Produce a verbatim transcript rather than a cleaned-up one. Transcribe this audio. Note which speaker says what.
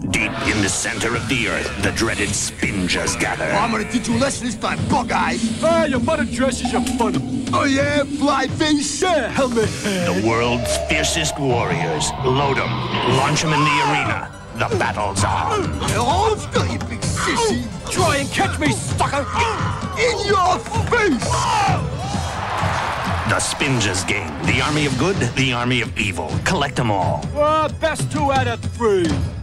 Speaker 1: Deep in the center of the earth, the dreaded Spinjas gather.
Speaker 2: I'm gonna teach you a lesson this time, bug-eyes.
Speaker 3: Ah, your mother dresses your fun.
Speaker 2: Oh yeah, fly face?
Speaker 3: Yeah, helmet head.
Speaker 1: The world's fiercest warriors. Load 'em. Launch 'em in the arena. The battle's on.
Speaker 2: Hold still, you big sissy.
Speaker 3: Try and catch me, sucker.
Speaker 2: In your face!
Speaker 1: The Spinjas game. The army of good, the army of evil. Collect 'em all.
Speaker 3: Ah, best two out of three.